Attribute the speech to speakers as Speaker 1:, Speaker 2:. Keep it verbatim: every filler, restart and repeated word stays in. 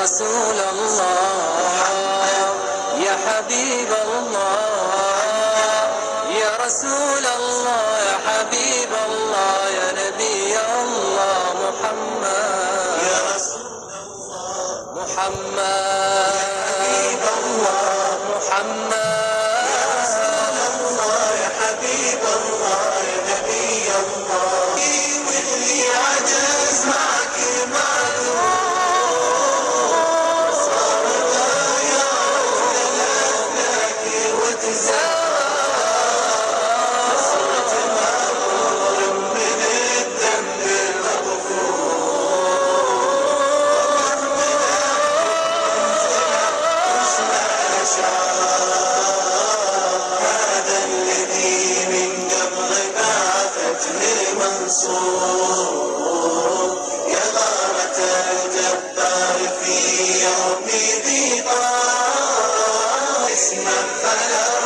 Speaker 1: رسول الله يا حبيب الله يا رسول الله يا حبيب الله يا نبي الله محمد يا رسول الله محمد يا حبيب الله محمد يا رسول الله يا حبيب الله يا نبي الله واللي عجز معك معذور صار لا يعود لك وتزار صرت مأمور من الذنب المغفور من حسن الأشعار هذا الذي من قبل بعثتني منصور يا غارة الجبار في يوم ذي طار اسما فلا